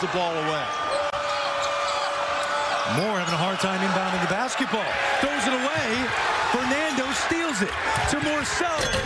the ball away. Moore having a hard time inbounding the basketball. Throws it away. Fernando steals it to Morsell.